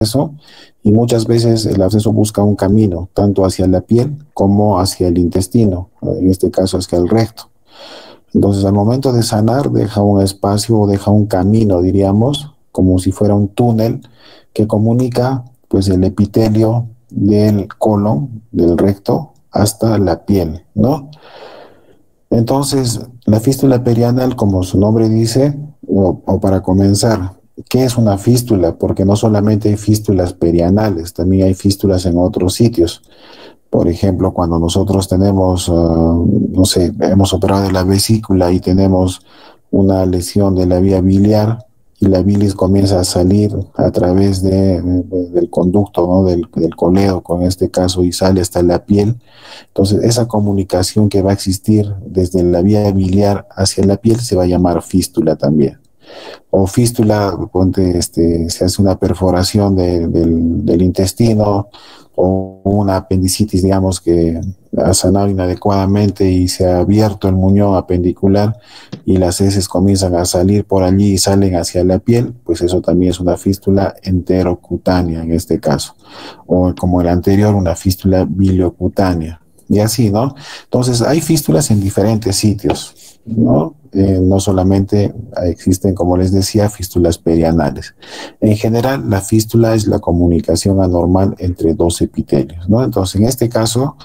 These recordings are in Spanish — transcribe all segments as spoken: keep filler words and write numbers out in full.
absceso y muchas veces el absceso busca un camino, tanto hacia la piel como hacia el intestino, en este caso hacia el recto. Entonces, al momento de sanar, deja un espacio o deja un camino, diríamos, como si fuera un túnel que comunica pues el epitelio del colon, del recto, hasta la piel, ¿no? Entonces, la fístula perianal, como su nombre dice, o, o para comenzar, ¿qué es una fístula? Porque no solamente hay fístulas perianales, también hay fístulas en otros sitios. Por ejemplo, cuando nosotros tenemos, uh, no sé, hemos operado de la vesícula y tenemos una lesión de la vía biliar y la bilis comienza a salir a través de, de, del conducto, ¿no? del, del colédoco en este caso, y sale hasta la piel. Entonces, esa comunicación que va a existir desde la vía biliar hacia la piel se va a llamar fístula también. O fístula, ponte, este, se hace una perforación de, del, del intestino, o una apendicitis, digamos, que ha sanado inadecuadamente y se ha abierto el muñón apendicular y las heces comienzan a salir por allí y salen hacia la piel, pues eso también es una fístula enterocutánea en este caso. O como el anterior, una fístula biliocutánea. Y así, ¿no? Entonces, hay fístulas en diferentes sitios, ¿no? Eh, no solamente existen, como les decía, fístulas perianales. En general, la fístula es la comunicación anormal entre dos epitelios, ¿no? Entonces, en este caso,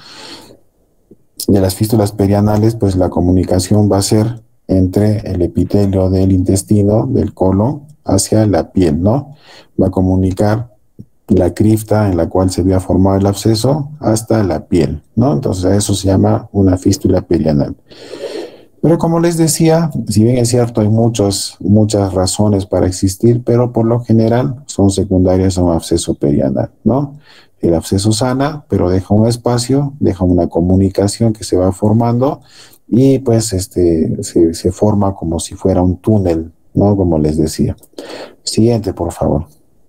de las fístulas perianales, pues la comunicación va a ser entre el epitelio del intestino, del colon, hacia la piel, ¿no? Va a comunicar la cripta en la cual se había formado el absceso hasta la piel, ¿no? Entonces, eso se llama una fístula perianal. Pero como les decía, si bien es cierto, hay muchos, muchas razones para existir, pero por lo general son secundarias a un absceso perianal, ¿no? El absceso sana, pero deja un espacio, deja una comunicación que se va formando y pues este, se, se forma como si fuera un túnel, ¿no? Como les decía. Siguiente, por favor.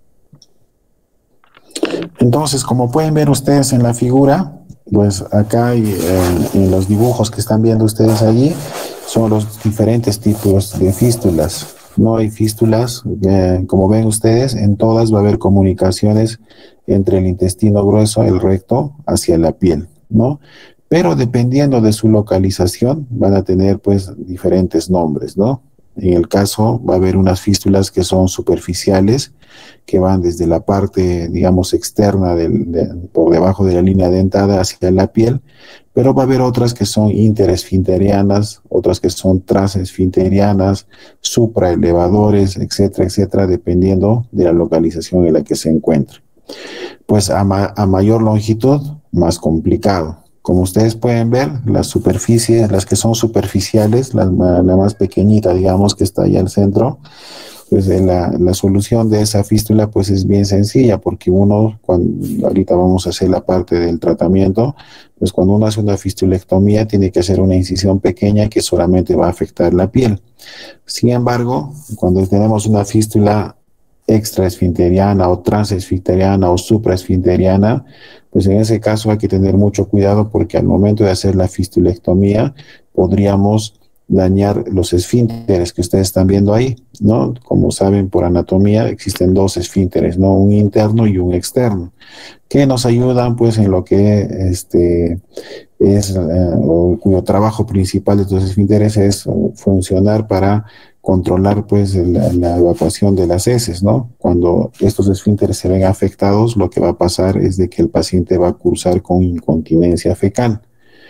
Entonces, como pueden ver ustedes en la figura, pues acá hay, eh, en los dibujos que están viendo ustedes allí, son los diferentes tipos de fístulas. No hay fístulas, eh, como ven ustedes, en todas va a haber comunicaciones entre el intestino grueso, el recto, hacia la piel, ¿no? Pero dependiendo de su localización, van a tener pues diferentes nombres, ¿no? En el caso, va a haber unas fístulas que son superficiales, que van desde la parte, digamos, externa, del, de, por debajo de la línea dentada hacia la piel, pero va a haber otras que son interesfinterianas, otras que son transesfinterianas, supraelevadores, etcétera, etcétera, dependiendo de la localización en la que se encuentre. Pues a, ma a mayor longitud, más complicado. Como ustedes pueden ver, las superficies, las que son superficiales, la, la más pequeñita, digamos, que está allá al centro, pues la, la solución de esa fístula pues es bien sencilla, porque uno, cuando, ahorita vamos a hacer la parte del tratamiento, pues cuando uno hace una fistulectomía tiene que hacer una incisión pequeña que solamente va a afectar la piel. Sin embargo, cuando tenemos una fístula extraesfinteriana o transesfinteriana o supraesfinteriana, pues en ese caso hay que tener mucho cuidado, porque al momento de hacer la fistulectomía podríamos dañar los esfínteres que ustedes están viendo ahí, ¿no? Como saben, por anatomía existen dos esfínteres, ¿no? Un interno y un externo, que nos ayudan pues en lo que este es, eh, o cuyo trabajo principal de estos esfínteres es uh, funcionar para controlar pues la, la evacuación de las heces, ¿no? Cuando estos esfínteres se ven afectados, lo que va a pasar es de que el paciente va a cursar con incontinencia fecal.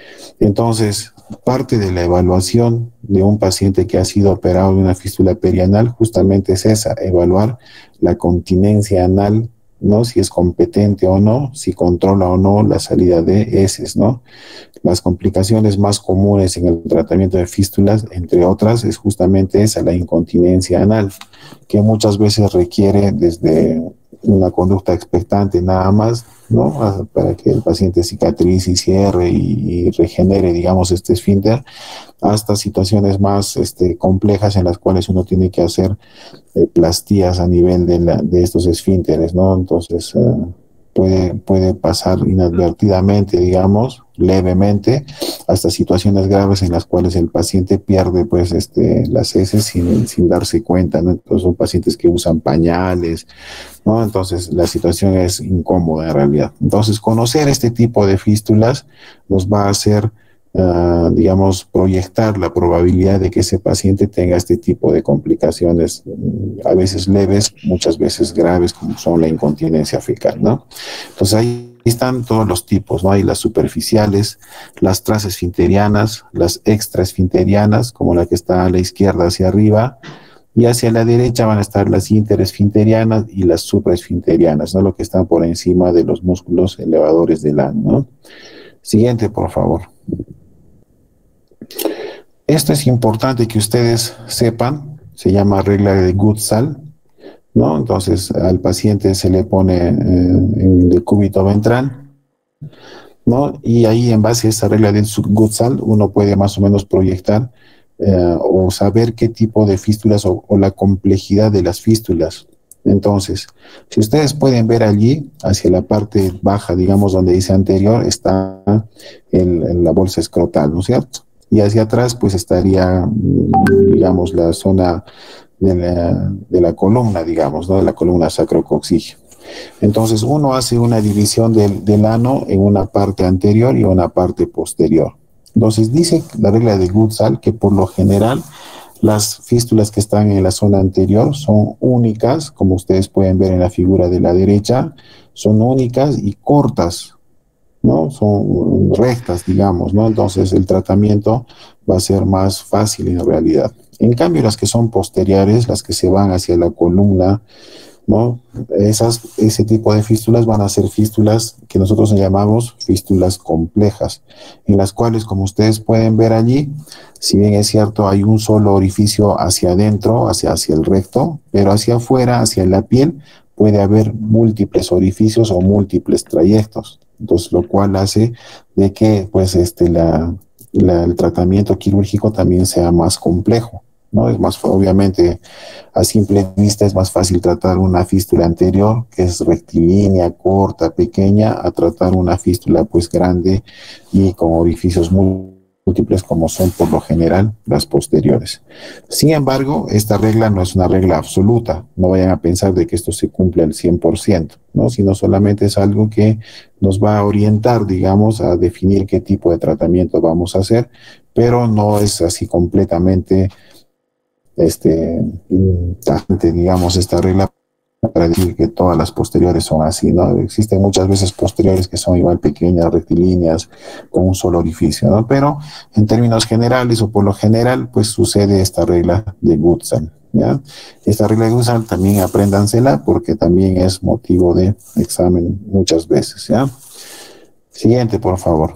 Entonces, parte de la evaluación de un paciente que ha sido operado de una fístula perianal justamente es esa, evaluar la continencia anal, ¿no? Si es competente o no, si controla o no la salida de heces, ¿no? Las complicaciones más comunes en el tratamiento de fístulas, entre otras, es justamente esa, la incontinencia anal, que muchas veces requiere desde una conducta expectante nada más, ¿no? Para que el paciente cicatrice y cierre y, y regenere, digamos, este esfínter, hasta situaciones más este, complejas en las cuales uno tiene que hacer eh, plastías a nivel de, la, de estos esfínteres, ¿no? Entonces, eh, puede, puede pasar inadvertidamente, digamos, levemente, hasta situaciones graves en las cuales el paciente pierde pues este, las heces sin, sin darse cuenta, ¿no? Entonces son pacientes que usan pañales, ¿no? Entonces la situación es incómoda en realidad. Entonces conocer este tipo de fístulas nos va a hacer, uh, digamos, proyectar la probabilidad de que ese paciente tenga este tipo de complicaciones, a veces leves, muchas veces graves, como son la incontinencia fecal, ¿no? Entonces ahí están todos los tipos, ¿no? Hay las superficiales, las transesfinterianas, las extraesfinterianas, como la que está a la izquierda hacia arriba, y hacia la derecha van a estar las interesfinterianas y las supraesfinterianas, ¿no? Lo que están por encima de los músculos elevadores del ano, ¿no? Siguiente, por favor. Esto es importante que ustedes sepan, se llama regla de Gutzal, ¿no? Entonces al paciente se le pone eh, en el cúbito ventral, ¿no? Y ahí en base a esa regla del Gutzal uno puede más o menos proyectar eh, o saber qué tipo de fístulas o, o la complejidad de las fístulas. Entonces, si ustedes pueden ver allí, hacia la parte baja, digamos, donde dice anterior, está el, el, la bolsa escrotal, ¿no es cierto? Y hacia atrás, pues estaría, digamos, la zona de la, de la columna, digamos, ¿no? De la columna sacrocoxígea. Entonces, uno hace una división del, del ano en una parte anterior y una parte posterior. Entonces, dice la regla de Gutzal que por lo general las fístulas que están en la zona anterior son únicas, como ustedes pueden ver en la figura de la derecha, son únicas y cortas, ¿no? Son rectas, digamos, ¿no? Entonces el tratamiento va a ser más fácil en realidad. En cambio, las que son posteriores, las que se van hacia la columna, ¿no? Esas, ese tipo de fístulas van a ser fístulas que nosotros llamamos fístulas complejas, en las cuales, como ustedes pueden ver allí, si bien es cierto, hay un solo orificio hacia adentro, hacia, hacia el recto, pero hacia afuera, hacia la piel, puede haber múltiples orificios o múltiples trayectos. Entonces, lo cual hace de que pues, este, la, la, el tratamiento quirúrgico también sea más complejo, ¿no? Es más, obviamente, a simple vista es más fácil tratar una fístula anterior, que es rectilínea, corta, pequeña, a tratar una fístula pues grande y con orificios múltiples como son por lo general las posteriores. Sin embargo, esta regla no es una regla absoluta, no vayan a pensar de que esto se cumple al cien por ciento, ¿no? Sino solamente es algo que nos va a orientar, digamos, a definir qué tipo de tratamiento vamos a hacer, pero no es así completamente este, digamos, esta regla para decir que todas las posteriores son así, ¿no? Existen muchas veces posteriores que son igual pequeñas, rectilíneas, con un solo orificio, ¿no? Pero en términos generales o por lo general, pues sucede esta regla de Gutzal, ¿ya? Esta regla de Gutzal también apréndansela porque también es motivo de examen muchas veces, ¿ya? Siguiente, por favor.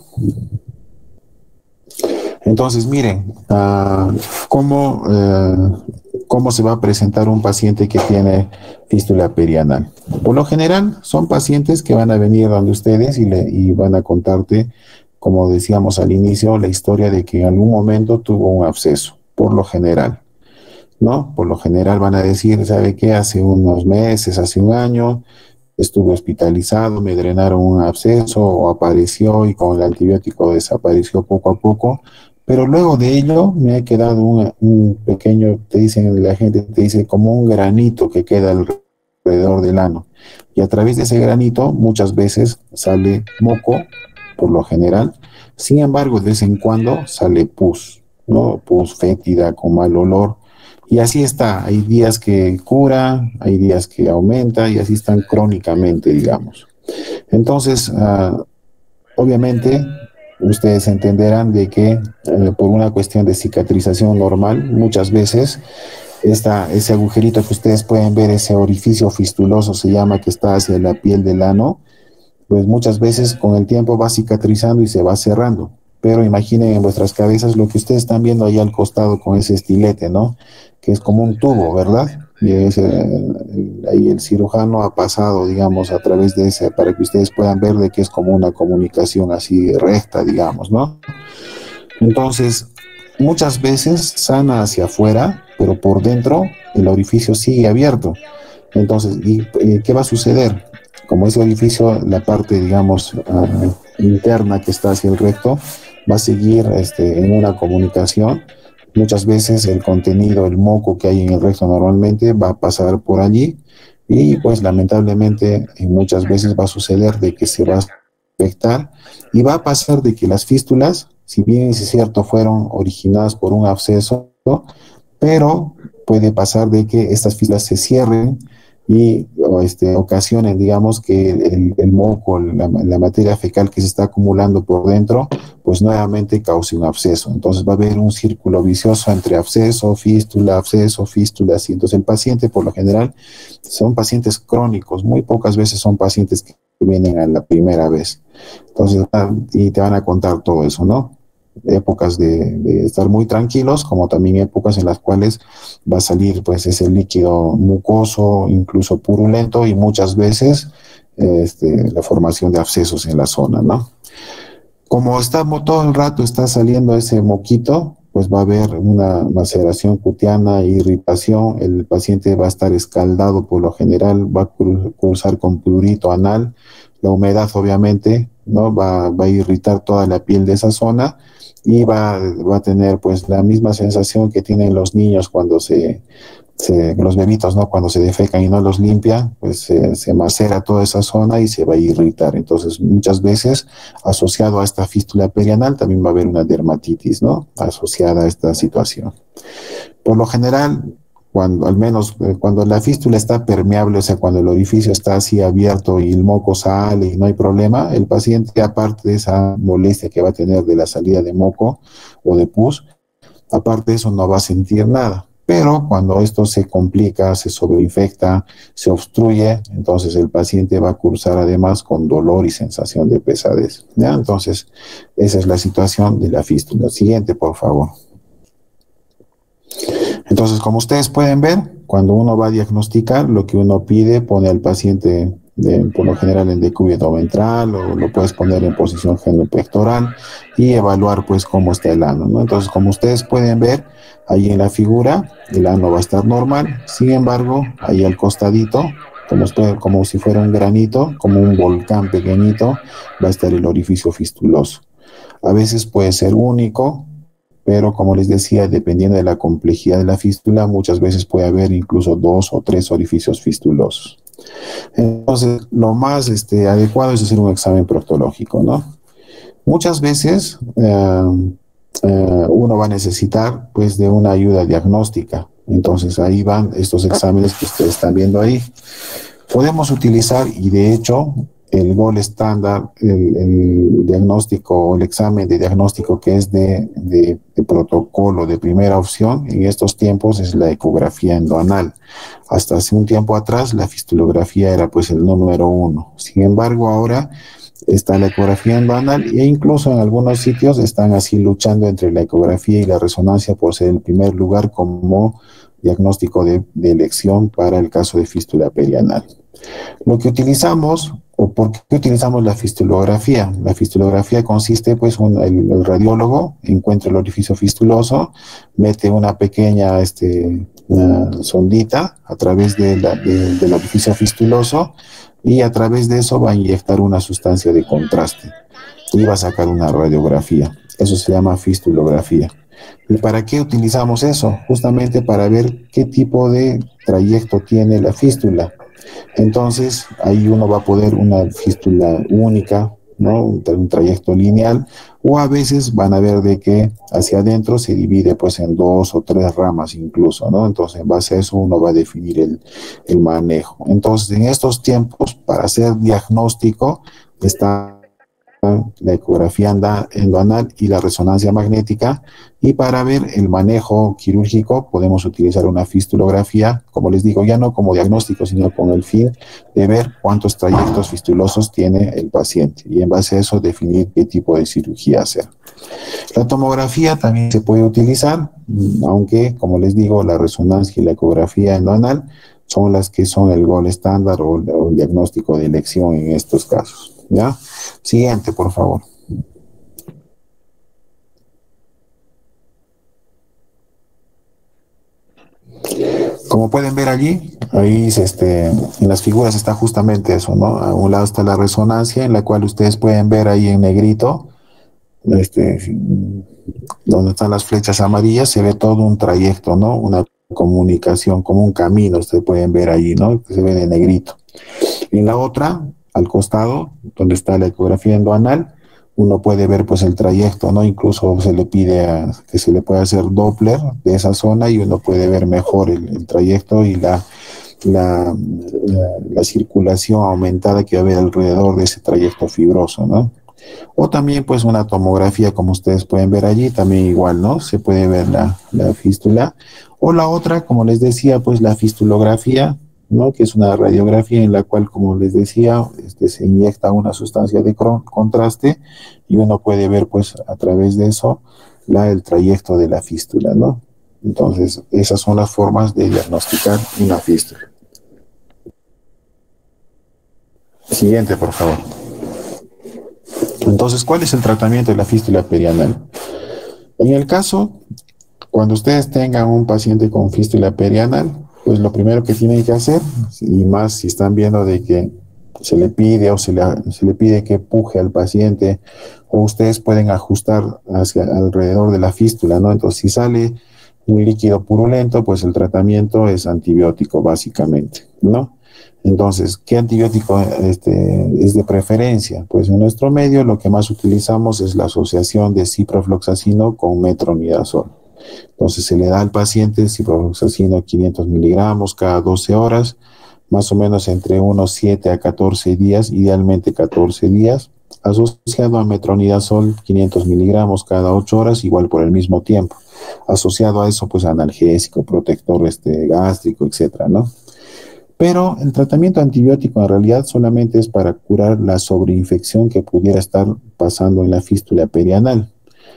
Entonces, miren, uh, ¿cómo, uh, ¿cómo se va a presentar un paciente que tiene fístula perianal? Por lo general, son pacientes que van a venir donde ustedes y, le, y van a contarte, como decíamos al inicio, la historia de que en algún momento tuvo un absceso, por lo general, ¿no? Por lo general van a decir, ¿sabe qué? Hace unos meses, hace un año, estuve hospitalizado, me drenaron un absceso o apareció y con el antibiótico desapareció poco a poco. Pero luego de ello me ha quedado un, un pequeño, te dicen, la gente te dice, como un granito que queda alrededor del ano. Y a través de ese granito muchas veces sale moco, por lo general. Sin embargo, de vez en cuando sale pus, ¿no? Pus fétida con mal olor. Y así está. Hay días que cura, hay días que aumenta y así están crónicamente, digamos. Entonces, uh, obviamente, ustedes entenderán de que eh, por una cuestión de cicatrización normal, muchas veces esta, ese agujerito que ustedes pueden ver, ese orificio fistuloso se llama, que está hacia la piel del ano, pues muchas veces con el tiempo va cicatrizando y se va cerrando. Pero imaginen en vuestras cabezas lo que ustedes están viendo ahí al costado con ese estilete, ¿no? Que es como un tubo, ¿verdad? Y ese, ahí el cirujano ha pasado, digamos, a través de ese, para que ustedes puedan ver de que es como una comunicación así recta, digamos, ¿no? Entonces, muchas veces sana hacia afuera, pero por dentro el orificio sigue abierto. Entonces, ¿y, y qué va a suceder? como ese orificio, la parte, digamos, uh, interna que está hacia el recto, va a seguir este, en una comunicación. Muchas veces el contenido, el moco que hay en el recto normalmente va a pasar por allí y pues lamentablemente muchas veces va a suceder de que se va a afectar y va a pasar de que las fístulas, si bien es cierto, fueron originadas por un absceso, pero puede pasar de que estas fístulas se cierren y o este, ocasionen, digamos, que el, el moco, la, la materia fecal que se está acumulando por dentro, pues nuevamente cause un absceso. Entonces va a haber un círculo vicioso entre absceso, fístula, absceso, fístula. Y entonces el paciente, por lo general, son pacientes crónicos. Muy pocas veces son pacientes que vienen a la primera vez. Entonces, y te van a contar todo eso, ¿no? Épocas de, de estar muy tranquilos, como también épocas en las cuales va a salir pues ese líquido mucoso, incluso purulento, y muchas veces este, la formación de abscesos en la zona, ¿no? Como estamos todo el rato está saliendo ese moquito, pues va a haber una maceración cutánea, irritación, el paciente va a estar escaldado por lo general, va a cursar con prurito anal, la humedad obviamente, ¿no? Va, va a irritar toda la piel de esa zona y va, va a tener pues la misma sensación que tienen los niños cuando se, se, los bebitos, ¿no? Cuando se defecan y no los limpia, pues se, se macera toda esa zona y se va a irritar. Entonces, muchas veces, asociado a esta fístula perianal, también va a haber una dermatitis, ¿no? Asociada a esta situación. Por lo general, cuando, al menos eh, cuando la fístula está permeable, o sea, cuando el orificio está así abierto y el moco sale y no hay problema, el paciente, aparte de esa molestia que va a tener de la salida de moco o de pus, aparte de eso no va a sentir nada. Pero cuando esto se complica, se sobreinfecta, se obstruye, entonces el paciente va a cursar además con dolor y sensación de pesadez, ¿ya? Entonces, esa es la situación de la fístula. Siguiente, por favor. Entonces, como ustedes pueden ver, cuando uno va a diagnosticar, lo que uno pide, pone al paciente de, por lo general en decúbito ventral o lo puedes poner en posición genopectoral y evaluar pues cómo está el ano, ¿no? Entonces, como ustedes pueden ver, ahí en la figura, el ano va a estar normal, sin embargo, ahí al costadito, como, usted, como si fuera un granito, como un volcán pequeñito, va a estar el orificio fistuloso. A veces puede ser único, pero como les decía, dependiendo de la complejidad de la fístula, muchas veces puede haber incluso dos o tres orificios fistulosos. Entonces, lo más este, adecuado es hacer un examen proctológico, ¿no? Muchas veces eh, eh, uno va a necesitar, pues, de una ayuda diagnóstica. Entonces, ahí van estos exámenes que ustedes están viendo ahí. Podemos utilizar, y de hecho, el gol estándar, el, el diagnóstico o el examen de diagnóstico que es de, de, de protocolo de primera opción en estos tiempos es la ecografía endoanal. Hasta hace un tiempo atrás la fistulografía era pues el número uno. Sin embargo, ahora está la ecografía endoanal e incluso en algunos sitios están así luchando entre la ecografía y la resonancia por ser el primer lugar como diagnóstico de, de elección para el caso de fístula perianal. Lo que utilizamos, o por qué utilizamos la fistulografía. La fistulografía consiste, pues, un, el, el radiólogo encuentra el orificio fistuloso, mete una pequeña este, una sondita a través de la, de, del orificio fistuloso y a través de eso va a inyectar una sustancia de contraste y va a sacar una radiografía. Eso se llama fistulografía. ¿Y para qué utilizamos eso? Justamente para ver qué tipo de trayecto tiene la fístula. Entonces, ahí uno va a poder una fístula única, ¿no? Un, un trayecto lineal, o a veces van a ver de que hacia adentro se divide pues en dos o tres ramas incluso, ¿no? Entonces, en base a eso uno va a definir el, el manejo. Entonces, en estos tiempos, para hacer diagnóstico, está la ecografía endoanal y la resonancia magnética, y para ver el manejo quirúrgico podemos utilizar una fistulografía, como les digo, ya no como diagnóstico, sino con el fin de ver cuántos trayectos fistulosos tiene el paciente y en base a eso definir qué tipo de cirugía hacer. La tomografía también se puede utilizar, aunque, como les digo, la resonancia y la ecografía endoanal son las que son el gol estándar o, o el diagnóstico de elección en estos casos, ¿ya? Siguiente, por favor. Como pueden ver allí, ahí este, en las figuras está justamente eso, ¿no? A un lado está la resonancia, en la cual ustedes pueden ver ahí en negrito, este, donde están las flechas amarillas, se ve todo un trayecto, ¿no? Una comunicación, como un camino, ustedes pueden ver allí, ¿no? Que se ve de negrito. En la otra, al costado, donde está la ecografía endoanal, uno puede ver pues el trayecto, ¿no? Incluso se le pide a, que se le pueda hacer Doppler de esa zona y uno puede ver mejor el, el trayecto y la, la, la, la circulación aumentada que va a haber alrededor de ese trayecto fibroso, ¿no? O también pues una tomografía, como ustedes pueden ver allí, también igual, ¿no? Se puede ver la, la fístula. O la otra, como les decía, pues la fistulografía, ¿no? Que es una radiografía en la cual, como les decía, este, se inyecta una sustancia de contraste y uno puede ver pues a través de eso la, el trayecto de la fístula, ¿no? Entonces, esas son las formas de diagnosticar una fístula. Siguiente, por favor. Entonces, ¿cuál es el tratamiento de la fístula perianal? En el caso, cuando ustedes tengan un paciente con fístula perianal, pues lo primero que tienen que hacer, y más si están viendo de que se le pide o se le, se le pide que puje al paciente, o ustedes pueden ajustar hacia alrededor de la fístula, ¿no? Entonces, si sale un líquido purulento, pues el tratamiento es antibiótico, básicamente, ¿no? Entonces, ¿qué antibiótico este, es de preferencia? Pues en nuestro medio lo que más utilizamos es la asociación de ciprofloxacino con metronidazol. Entonces se le da al paciente ciprofloxacino quinientos miligramos cada doce horas, más o menos entre unos siete a catorce días, idealmente catorce días, asociado a metronidazol quinientos miligramos cada ocho horas, igual por el mismo tiempo. Asociado a eso, pues analgésico, protector este, gástrico, etcétera, ¿no? Pero el tratamiento antibiótico en realidad solamente es para curar la sobreinfección que pudiera estar pasando en la fístula perianal.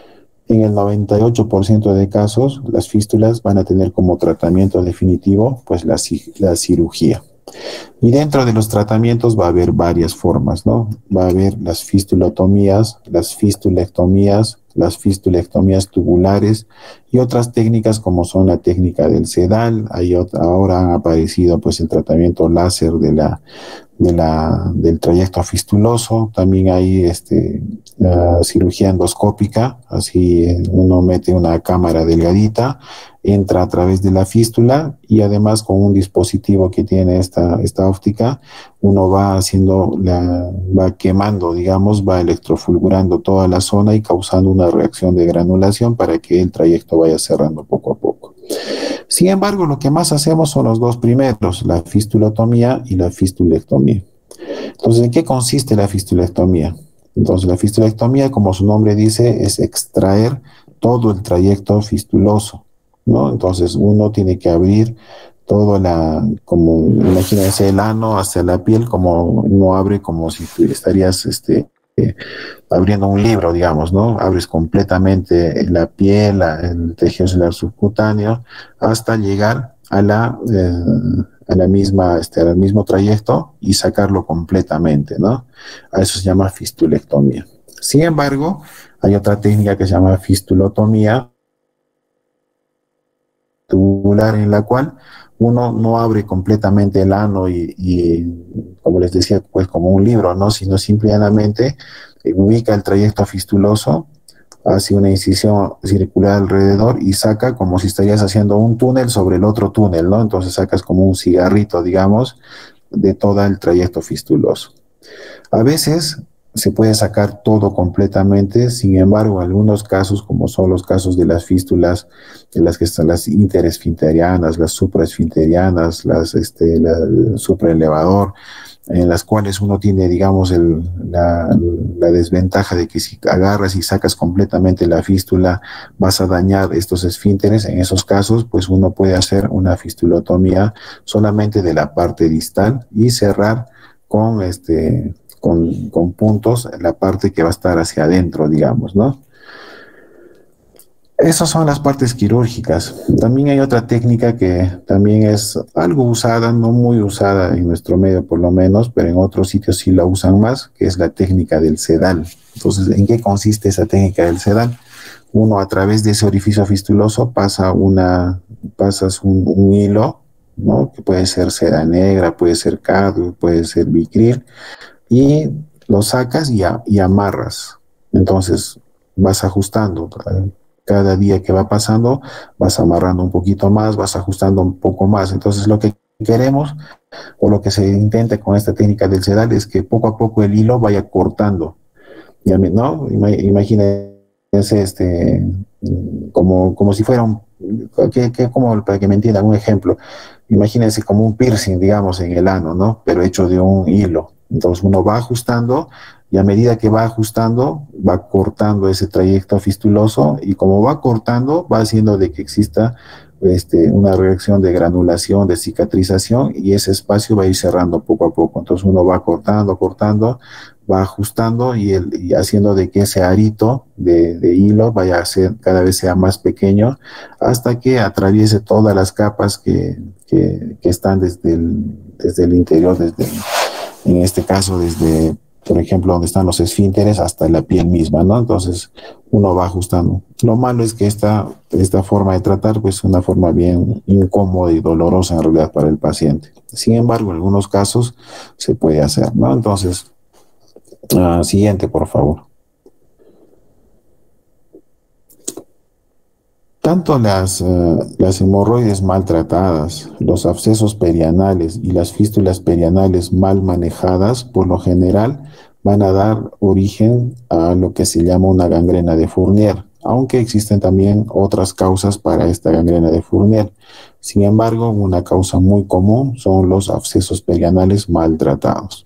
En el noventa y ocho por ciento de casos, las fístulas van a tener como tratamiento definitivo pues la, la cirugía. Y dentro de los tratamientos va a haber varias formas, ¿no? Va a haber las fistulotomías, las fistulectomías, las fistulectomías tubulares y otras técnicas como son la técnica del sedal. Hay otra, ahora han aparecido pues el tratamiento láser de la, de la, del trayecto fistuloso. También hay este, uh, cirugía endoscópica, así uno mete una cámara delgadita, entra a través de la fístula y además con un dispositivo que tiene esta, esta óptica, uno va haciendo, la, va quemando, digamos, va electrofulgurando toda la zona y causando una reacción de granulación para que el trayecto vaya cerrando poco a poco. Sin embargo, lo que más hacemos son los dos primeros, la fistulotomía y la fistulectomía. Entonces, ¿en qué consiste la fistulectomía? Entonces, la fistulectomía, como su nombre dice, es extraer todo el trayecto fistuloso, ¿no? Entonces, uno tiene que abrir todo la, como, imagínense el ano hacia la piel, como uno abre como si estarías, este, eh, abriendo un libro, digamos, ¿no? Abres completamente la piel, la, el tejido celular subcutáneo, hasta llegar a la, eh, a la misma, este, al mismo trayecto y sacarlo completamente, ¿no? A eso se llama fistulectomía. Sin embargo, hay otra técnica que se llama fistulotomía tubular, en la cual uno no abre completamente el ano y, y, como les decía, pues como un libro, ¿no? Sino simplemente eh, ubica el trayecto fistuloso, hace una incisión circular alrededor y saca como si estarías haciendo un túnel sobre el otro túnel, ¿no? Entonces sacas como un cigarrito, digamos, de todo el trayecto fistuloso. A veces se puede sacar todo completamente, sin embargo, en algunos casos, como son los casos de las fístulas, de las que están las interesfinterianas, las supraesfinterianas, las este, la, supraelevador, en las cuales uno tiene, digamos, el, la, la desventaja de que si agarras y sacas completamente la fístula, vas a dañar estos esfínteres. En esos casos, pues uno puede hacer una fistulotomía solamente de la parte distal y cerrar con este Con, con puntos la parte que va a estar hacia adentro, digamos, ¿no? Esas son las partes quirúrgicas. También hay otra técnica que también es algo usada, no muy usada en nuestro medio por lo menos, pero en otros sitios sí la usan más, que es la técnica del sedal. Entonces, ¿en qué consiste esa técnica del sedal? Uno a través de ese orificio fistuloso pasa una, pasas un, un hilo, ¿no? Que puede ser seda negra, puede ser cardo, puede ser Vicryl, y lo sacas y, a- y amarras. Entonces vas ajustando. eh, Cada día que va pasando, vas amarrando un poquito más, vas ajustando un poco más. Entonces lo que queremos o lo que se intenta con esta técnica del sedal es que poco a poco el hilo vaya cortando. Ya me- ¿no? Ima- Imagínense este, mm, como, como si fuera un, que, que como para que me entiendan, un ejemplo. Imagínense como un piercing, digamos, en el ano, ¿no? Pero hecho de un hilo. Entonces uno va ajustando y a medida que va ajustando, va cortando ese trayecto fistuloso y como va cortando, va haciendo de que exista este, una reacción de granulación, de cicatrización y ese espacio va a ir cerrando poco a poco. Entonces uno va cortando, cortando, va ajustando y, el, y haciendo de que ese arito de, de, hilo vaya a ser cada vez sea más pequeño hasta que atraviese todas las capas que, que, que están desde el, desde el interior, desde, en este caso desde, por ejemplo, donde están los esfínteres hasta la piel misma, ¿no? Entonces uno va ajustando. Lo malo es que esta, esta forma de tratar pues es una forma bien incómoda y dolorosa en realidad para el paciente. Sin embargo, en algunos casos se puede hacer, ¿no? Entonces, Uh, siguiente, por favor. Tanto las, uh, las hemorroides maltratadas, los abscesos perianales y las fístulas perianales mal manejadas, por lo general, van a dar origen a lo que se llama una gangrena de Fournier, aunque existen también otras causas para esta gangrena de Fournier. Sin embargo, una causa muy común son los abscesos perianales maltratados.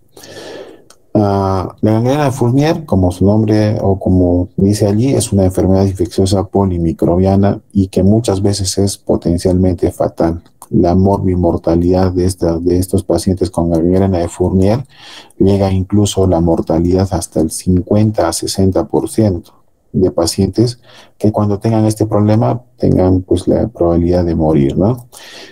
Uh, la gangrena de Fournier, como su nombre o como dice allí, es una enfermedad infecciosa polimicrobiana y que muchas veces es potencialmente fatal. La morbimortalidad de, esta, de estos pacientes con gangrena de Fournier llega incluso la mortalidad hasta el cincuenta a sesenta por ciento de pacientes que cuando tengan este problema tengan pues la probabilidad de morir, ¿no?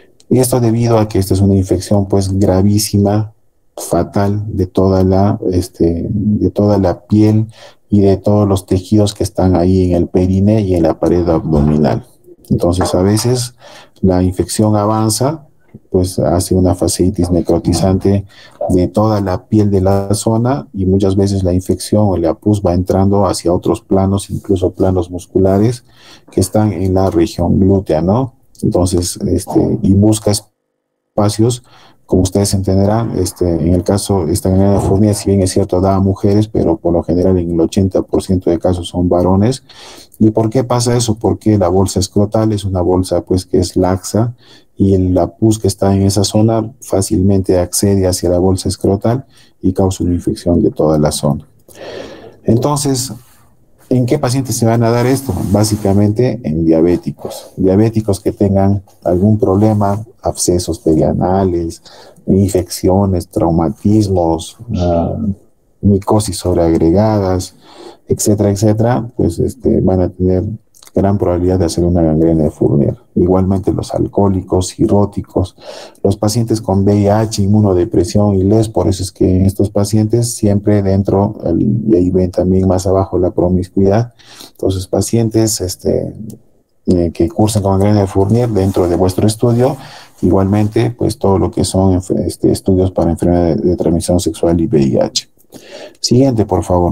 Y esto debido a que esta es una infección pues gravísima, fatal de toda la, este, de toda la piel y de todos los tejidos que están ahí en el perine y en la pared abdominal. Entonces a veces la infección avanza, pues hace una fasciitis necrotizante de toda la piel de la zona y muchas veces la infección o la pus va entrando hacia otros planos, incluso planos musculares que están en la región glútea, ¿no? Entonces, este, y busca espacios, como ustedes entenderán, este, en el caso, esta gangrena de Fournier, si bien es cierto, da a mujeres, pero por lo general en el ochenta por ciento de casos son varones. ¿Y por qué pasa eso? Porque la bolsa escrotal es una bolsa pues que es laxa y la pus que está en esa zona fácilmente accede hacia la bolsa escrotal y causa una infección de toda la zona. Entonces, ¿en qué pacientes se van a dar esto? Básicamente en diabéticos. Diabéticos que tengan algún problema, abscesos perianales, infecciones, traumatismos, uh, micosis sobreagregadas, etcétera, etcétera, pues este, van a tener gran probabilidad de hacer una gangrena de Fournier. Igualmente los alcohólicos, cirróticos, los pacientes con V I H, inmunodepresión y L E S, por eso es que en estos pacientes siempre dentro, y ahí ven también más abajo la promiscuidad, entonces pacientes este, eh, que cursan con gangrena de Fournier dentro de vuestro estudio, igualmente pues todo lo que son este, estudios para enfermedades de transmisión sexual y V I H. Siguiente, por favor.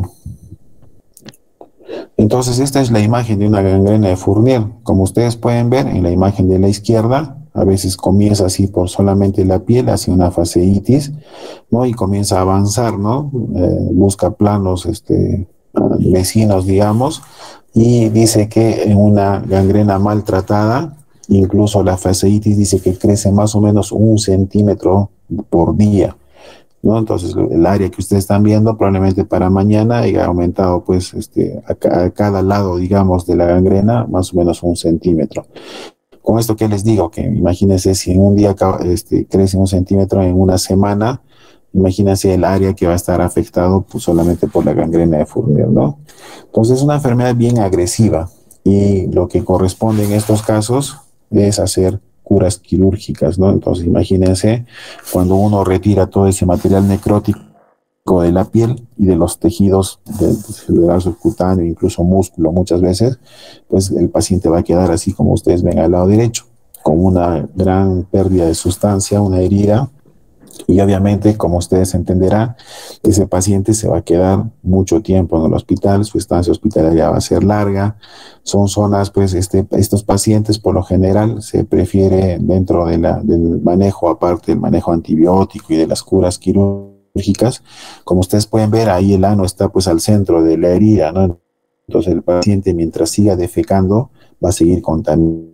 Entonces, esta es la imagen de una gangrena de Fournier. Como ustedes pueden ver en la imagen de la izquierda, a veces comienza así por solamente la piel, hacia una fasciitis, ¿no? Y comienza a avanzar, ¿no? Eh, busca planos este, vecinos, digamos, y dice que en una gangrena maltratada, incluso la fasciitis dice que crece más o menos un centímetro por día, ¿no? Entonces, el área que ustedes están viendo probablemente para mañana haya aumentado, pues, este, a, ca a cada lado, digamos, de la gangrena, más o menos un centímetro. Con esto, ¿qué les digo? Que imagínense si en un día este, crece un centímetro en una semana, imagínense el área que va a estar afectado pues, solamente por la gangrena de Fournier, ¿no? Entonces, es una enfermedad bien agresiva y lo que corresponde en estos casos es hacer curas quirúrgicas, ¿no? Entonces, imagínense cuando uno retira todo ese material necrótico de la piel y de los tejidos del celular subcutáneo, incluso músculo muchas veces, pues el paciente va a quedar así como ustedes ven al lado derecho. con una gran pérdida de sustancia, una herida, y obviamente, como ustedes entenderán, ese paciente se va a quedar mucho tiempo en el hospital, su estancia hospitalaria va a ser larga. Son zonas, pues, este, estos pacientes por lo general se prefiere dentro de la, del manejo, aparte del manejo antibiótico y de las curas quirúrgicas, como ustedes pueden ver, ahí el ano está pues al centro de la herida, ¿no? Entonces el paciente mientras siga defecando va a seguir contaminando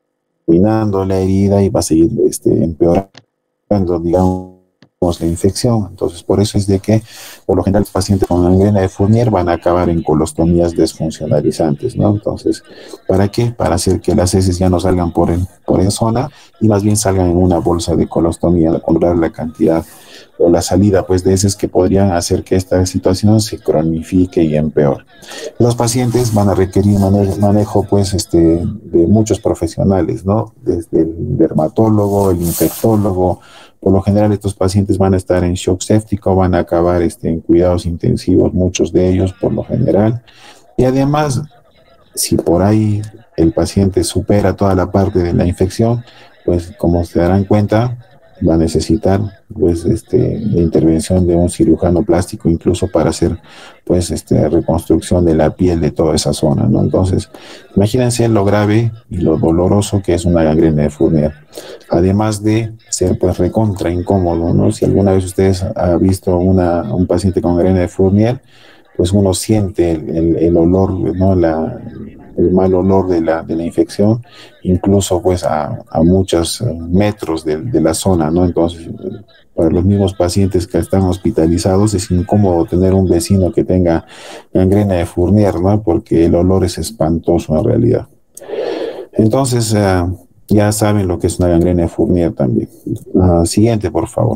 la herida y va a seguir este, empeorando, digamos, la infección. Entonces, por eso es de que, por lo general, los pacientes con gangrena de Fournier van a acabar en colostomías desfuncionalizantes, ¿no? Entonces, ¿para qué? Para hacer que las heces ya no salgan por, el, por esa zona y más bien salgan en una bolsa de colostomía, controlar la cantidad o la salida, pues, de heces que podrían hacer que esta situación se cronifique y empeore. Los pacientes van a requerir manejo, manejo pues, este, de muchos profesionales, ¿no? Desde el dermatólogo, el infectólogo. Por lo general, estos pacientes van a estar en shock séptico, van a acabar este, en cuidados intensivos, muchos de ellos, por lo general. Y además, si por ahí el paciente supera toda la parte de la infección, pues como se darán cuenta, va a necesitar pues este la intervención de un cirujano plástico incluso para hacer pues este reconstrucción de la piel de toda esa zona, ¿no? Entonces, imagínense lo grave y lo doloroso que es una gangrena de Fournier. Además de ser pues recontra incómodo, ¿no? Si alguna vez ustedes han visto una, un paciente con gangrena de Fournier, pues uno siente el, el, el olor, ¿no? La, el mal olor de la, de la infección, incluso pues a, a muchos metros de, de la zona, ¿no? Entonces, para los mismos pacientes que están hospitalizados es incómodo tener un vecino que tenga gangrena de Fournier, ¿no? Porque el olor es espantoso en realidad. Entonces, uh, ya saben lo que es una gangrena de Fournier también. Uh, siguiente, por favor.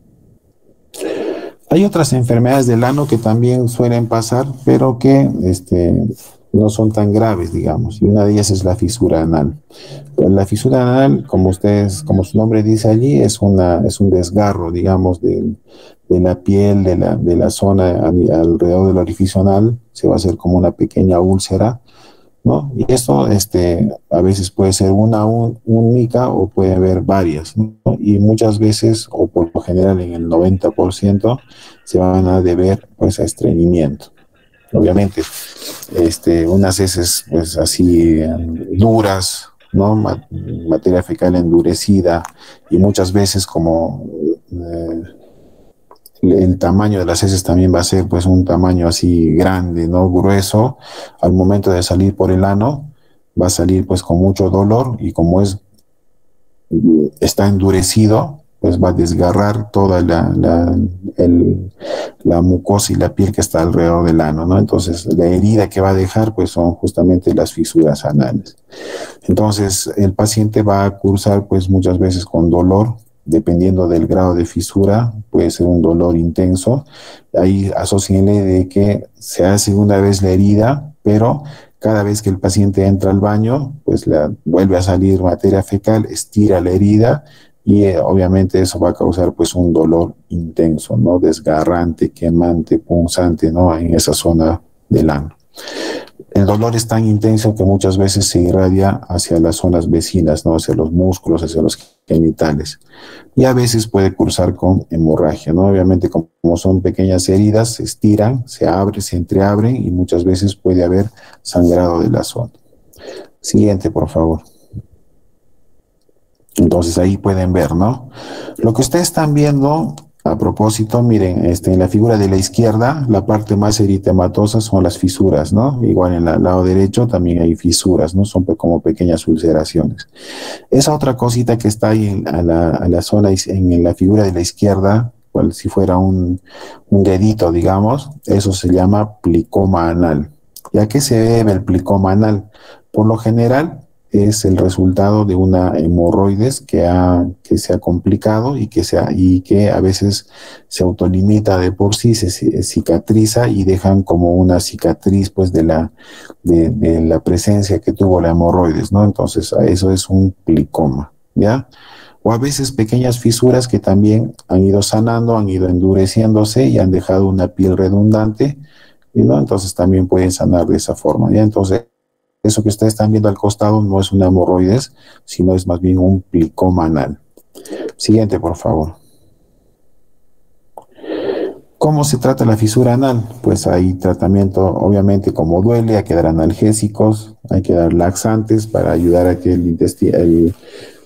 Hay otras enfermedades del ano que también suelen pasar, pero que este, no son tan graves, digamos, y una de ellas es la fisura anal. Pues la fisura anal, como ustedes, como su nombre dice allí, es, una, es un desgarro, digamos, de, de la piel, de la, de la zona alrededor del orificio anal, se va a hacer como una pequeña úlcera, ¿no? Y esto este, a veces puede ser una un, única o puede haber varias, ¿no? Y muchas veces, o por lo general en el noventa por ciento, se van a deber pues, a estreñimiento. Obviamente, este, unas heces pues, así duras, ¿no? Materia fecal endurecida y muchas veces como... Eh, el tamaño de las heces también va a ser pues un tamaño así grande, ¿no? Grueso. Al momento de salir por el ano va a salir pues con mucho dolor y como es está endurecido, pues va a desgarrar toda la, la, el, la mucosa y la piel que está alrededor del ano, ¿no? Entonces la herida que va a dejar pues son justamente las fisuras anales. Entonces el paciente va a cursar pues muchas veces con dolor, dependiendo del grado de fisura, puede ser un dolor intenso. Ahí asocienle de que se hace una vez la herida, pero cada vez que el paciente entra al baño, pues la, vuelve a salir materia fecal, estira la herida y eh, obviamente eso va a causar pues un dolor intenso, ¿no? Desgarrante, quemante, punzante, ¿no? En esa zona del ano. El dolor es tan intenso que muchas veces se irradia hacia las zonas vecinas, ¿no? Hacia los músculos, hacia los genitales. Y a veces puede cursar con hemorragia, ¿no? Obviamente, como son pequeñas heridas, se estiran, se abren, se entreabren y muchas veces puede haber sangrado de la zona. Siguiente, por favor. Entonces ahí pueden ver, ¿no? Lo que ustedes están viendo... A propósito, miren, este, en la figura de la izquierda, la parte más eritematosa son las fisuras, ¿no? Igual en el lado derecho también hay fisuras, ¿no? Son como pequeñas ulceraciones. Esa otra cosita que está ahí en, a, la, a la zona, en la figura de la izquierda, cual si fuera un, un dedito, digamos, eso se llama plicoma anal. ¿Y a qué se debe el plicoma anal? Por lo general, es el resultado de una hemorroides que, ha, que se ha complicado y que, se ha, y que a veces se autolimita de por sí, se, se cicatriza y dejan como una cicatriz pues de la, de, de la presencia que tuvo la hemorroides, ¿no? Entonces eso es un plicoma, ¿ya? O a veces pequeñas fisuras que también han ido sanando, han ido endureciéndose y han dejado una piel redundante, ¿no? Entonces también pueden sanar de esa forma, ¿ya? Entonces eso que ustedes están viendo al costado no es una hemorroides, sino es más bien un plicoma anal. Siguiente, por favor. ¿Cómo se trata la fisura anal? Pues hay tratamiento, obviamente, como duele, hay que dar analgésicos, hay que dar laxantes para ayudar a que el intestino, el,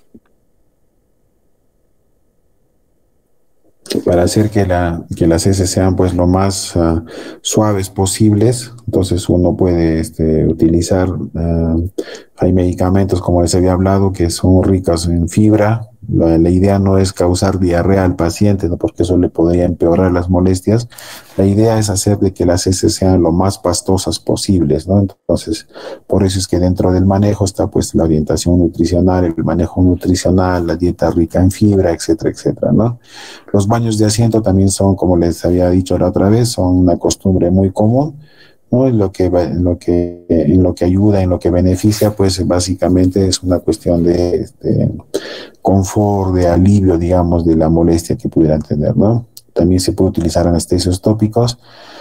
para hacer que, la, que las heces sean pues lo más uh, suaves posibles. Entonces uno puede este, utilizar, uh, hay medicamentos como les había hablado que son ricos en fibra. La, la idea no es causar diarrea al paciente, ¿no? Porque eso le podría empeorar las molestias. La idea es hacer de que las heces sean lo más pastosas posibles, ¿no? Entonces, por eso es que dentro del manejo está pues la orientación nutricional, el manejo nutricional, la dieta rica en fibra, etcétera, etcétera, ¿no? Los baños de asiento también son, como les había dicho la otra vez, son una costumbre muy común, ¿no? En lo que, en lo que, en lo que ayuda, en lo que beneficia, pues básicamente es una cuestión de este, confort, de alivio, digamos, de la molestia que pudieran tener, ¿no? También se puede utilizar anestesios tópicos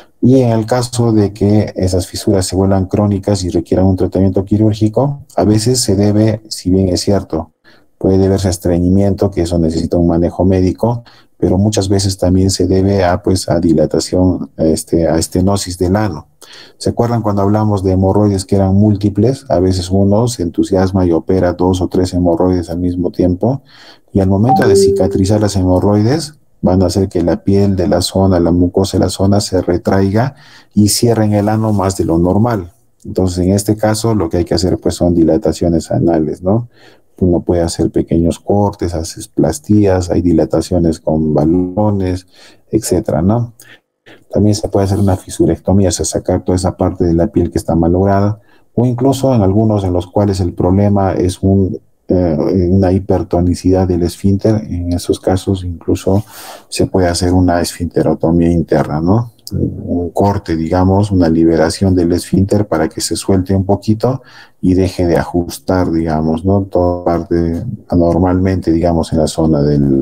y en el caso de que esas fisuras se vuelvan crónicas y requieran un tratamiento quirúrgico, a veces se debe, si bien es cierto, puede deberse a estreñimiento, que eso necesita un manejo médico, pero muchas veces también se debe a, pues, a dilatación, este, a estenosis del ano. ¿Se acuerdan cuando hablamos de hemorroides que eran múltiples? A veces uno se entusiasma y opera dos o tres hemorroides al mismo tiempo, y al momento de cicatrizar las hemorroides, van a hacer que la piel de la zona, la mucosa de la zona se retraiga y cierren el ano más de lo normal. Entonces, en este caso, lo que hay que hacer, pues, son dilataciones anales, ¿no? Uno puede hacer pequeños cortes, haces plastías, hay dilataciones con balones, etcétera, ¿no? También se puede hacer una fisurectomía, o sea, sacar toda esa parte de la piel que está malograda, o incluso en algunos en los cuales el problema es un, eh, una hipertonicidad del esfínter. En esos casos incluso se puede hacer una esfinterotomía interna, ¿no? Un corte, digamos, una liberación del esfínter para que se suelte un poquito y deje de ajustar, digamos, ¿no? Toda parte anormalmente, digamos, en la zona del...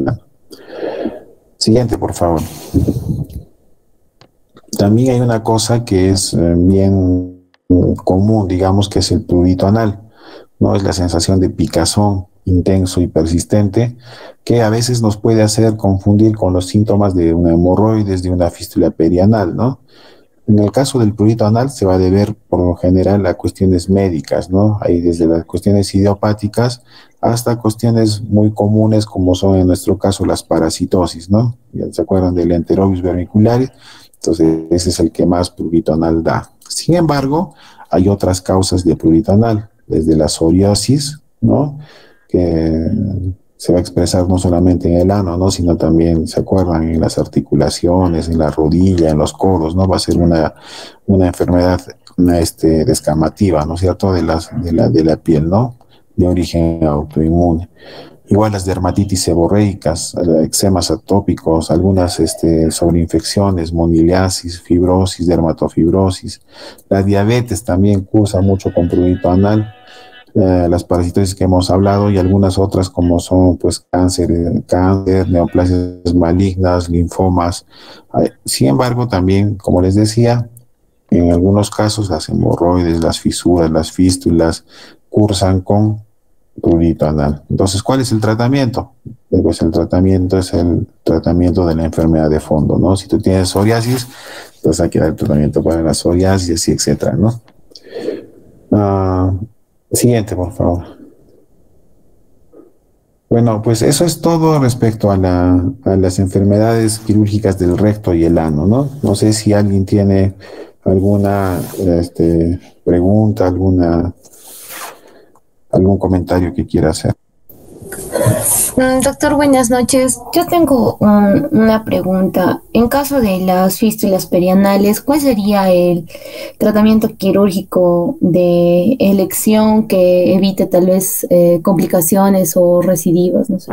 Siguiente, por favor. También hay una cosa que es eh, bien común, digamos, que es el prurito anal, ¿no? Es la sensación de picazón intenso y persistente que a veces nos puede hacer confundir con los síntomas de una hemorroides, de una fístula perianal, ¿no? En el caso del prurito anal se va a deber por lo general a cuestiones médicas, ¿no? Hay desde las cuestiones idiopáticas hasta cuestiones muy comunes como son en nuestro caso las parasitosis, ¿no? ¿Ya se acuerdan del Enterobius vermicularis? Entonces ese es el que más prurito anal da. Sin embargo, hay otras causas de prurito anal, desde la psoriasis, ¿no? Que se va a expresar no solamente en el ano, ¿no? Sino también, ¿se acuerdan? En las articulaciones, en la rodilla, en los codos, ¿no? Va a ser una, una enfermedad una, este, descamativa, ¿no es cierto? De, las, de, la, de la piel, ¿no? De origen autoinmune. Igual las dermatitis seborreicas, eczemas atópicos, algunas este, sobreinfecciones, moniliasis, fibrosis, dermatofibrosis. La diabetes también cursa mucho con prurito anal. Eh, las parasitosis que hemos hablado y algunas otras como son pues cáncer, cáncer, neoplasias malignas, linfomas. Eh, sin embargo, también, como les decía, en algunos casos las hemorroides, las fisuras, las fístulas cursan con prurito anal. Entonces, ¿cuál es el tratamiento? Pues el tratamiento es el tratamiento de la enfermedad de fondo, ¿no? Si tú tienes psoriasis, entonces hay que dar el tratamiento para la psoriasis, etcétera, ¿no? Uh, Siguiente, por favor. Bueno, pues eso es todo respecto a, la, a las enfermedades quirúrgicas del recto y el ano, ¿no? No sé si alguien tiene alguna este, pregunta, alguna, algún comentario que quiera hacer. Mm, Doctor, buenas noches. Yo tengo um, una pregunta. En caso de las fístulas perianales, ¿cuál sería el tratamiento quirúrgico de elección que evite tal vez eh, complicaciones o recidivas? No sé.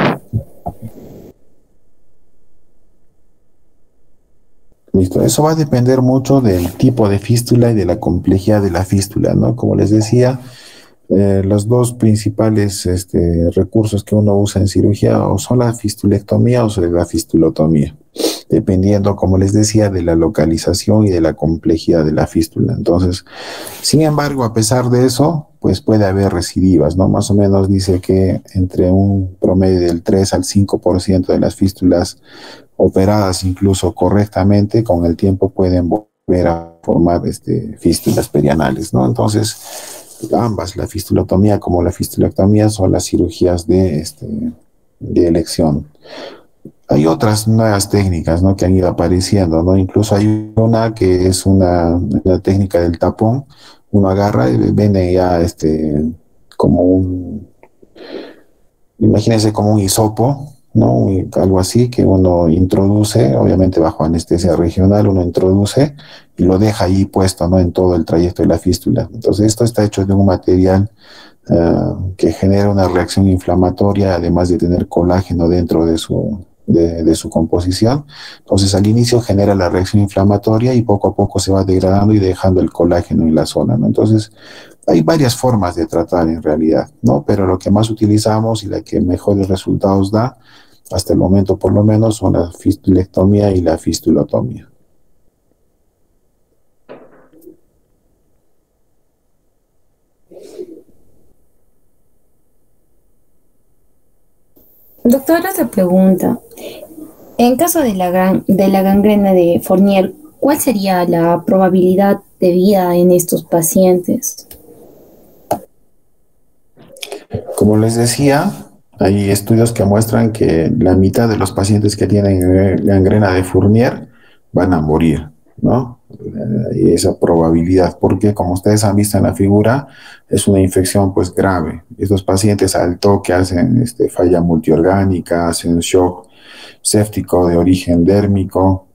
Listo, eso va a depender mucho del tipo de fístula y de la complejidad de la fístula, ¿no? Como les decía, Eh, los dos principales este, recursos que uno usa en cirugía o son la fistulectomía o son la fistulotomía, dependiendo, como les decía, de la localización y de la complejidad de la fístula. Entonces, sin embargo, a pesar de eso, pues puede haber recidivas, ¿no? Más o menos dice que entre un promedio del tres al cinco por ciento de las fístulas operadas incluso correctamente, con el tiempo pueden volver a formar este, fístulas perianales, ¿no? Entonces, ambas, la fistulotomía como la fistulectomía, son las cirugías de, este, de elección. Hay otras nuevas técnicas, ¿no?, que han ido apareciendo, ¿no? Incluso hay una que es una, una técnica del tapón. Uno agarra y vende ya este, como un, imagínense como un hisopo, ¿no? Y algo así que uno introduce, obviamente bajo anestesia regional, uno introduce y lo deja ahí puesto, ¿no?, en todo el trayecto de la fístula. Entonces esto está hecho de un material uh, que genera una reacción inflamatoria, además de tener colágeno dentro de su, de, de su composición. Entonces al inicio genera la reacción inflamatoria y poco a poco se va degradando y dejando el colágeno en la zona, ¿no? Entonces hay varias formas de tratar en realidad, ¿no? Pero lo que más utilizamos y la que mejores resultados da, hasta el momento por lo menos, son la fistulectomía y la fistulotomía. Doctora se pregunta, en caso de la, gran- de la gangrena de Fournier, ¿cuál sería la probabilidad de vida en estos pacientes? Como les decía, hay estudios que muestran que la mitad de los pacientes que tienen gangrena de Fournier van a morir, ¿no? Eh, Y esa probabilidad, porque como ustedes han visto en la figura, es una infección pues grave. Estos pacientes al toque hacen este, falla multiorgánica, hacen shock séptico de origen dérmico.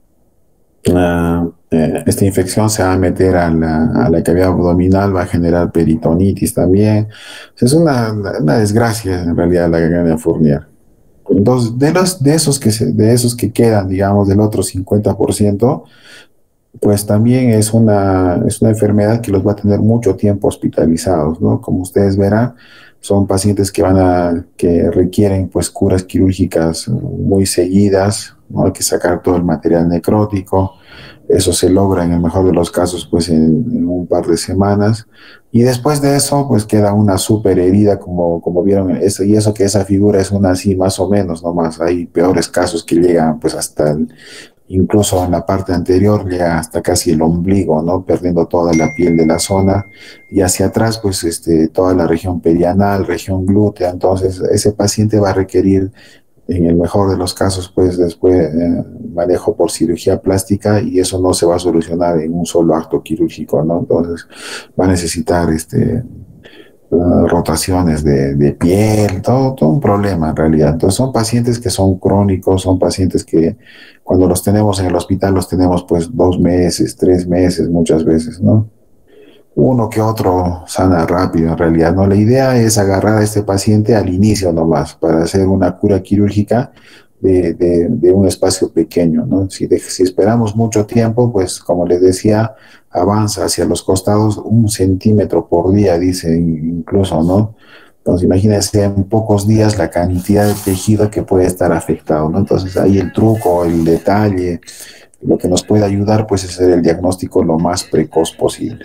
Uh, eh, esta infección se va a meter a la, a la cavidad abdominal, va a generar peritonitis también. Es una, una desgracia en realidad la gangrena de Fournier. Entonces, de, los, de, esos que se, de esos que quedan, digamos, del otro cincuenta por ciento, pues también es una, es una enfermedad que los va a tener mucho tiempo hospitalizados, ¿no? Como ustedes verán, son pacientes que van a, que requieren pues curas quirúrgicas muy seguidas, ¿no? Hay que sacar todo el material necrótico. Eso se logra en el mejor de los casos pues en, en un par de semanas. Y después de eso pues queda una súper herida, como, como vieron, eso, y eso que esa figura es una así más o menos nomás. Hay peores casos que llegan pues hasta el, incluso en la parte anterior llega hasta casi el ombligo, ¿no? Perdiendo toda la piel de la zona, y hacia atrás, pues, este, toda la región perianal, región glútea. Entonces, ese paciente va a requerir, en el mejor de los casos, pues, después eh, manejo por cirugía plástica, y eso no se va a solucionar en un solo acto quirúrgico, ¿no? Entonces, va a necesitar, este, uh, rotaciones de, de piel, todo, todo un problema en realidad. Entonces son pacientes que son crónicos, son pacientes que cuando los tenemos en el hospital los tenemos pues dos meses, tres meses muchas veces, ¿no? Uno que otro sana rápido en realidad, ¿no? La idea es agarrar a este paciente al inicio nomás para hacer una cura quirúrgica de, de, de un espacio pequeño, ¿no? Si, de, si esperamos mucho tiempo, pues como les decía, avanza hacia los costados un centímetro por día, dice incluso, ¿no? Entonces imagínense en pocos días la cantidad de tejido que puede estar afectado, ¿no? Entonces ahí el truco, el detalle, lo que nos puede ayudar pues es hacer el diagnóstico lo más precoz posible.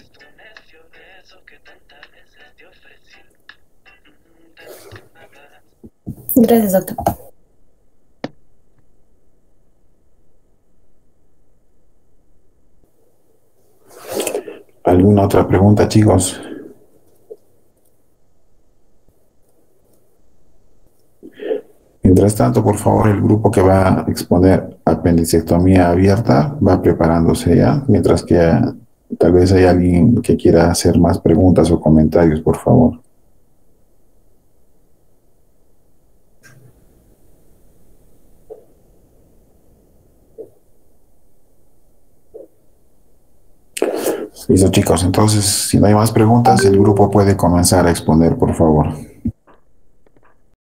Gracias, doctor. ¿Alguna otra pregunta, chicos? Mientras tanto, por favor, el grupo que va a exponer apendicectomía abierta va preparándose ya, mientras que tal vez hay alguien que quiera hacer más preguntas o comentarios, por favor. Listo, chicos. Entonces, si no hay más preguntas, el grupo puede comenzar a exponer, por favor.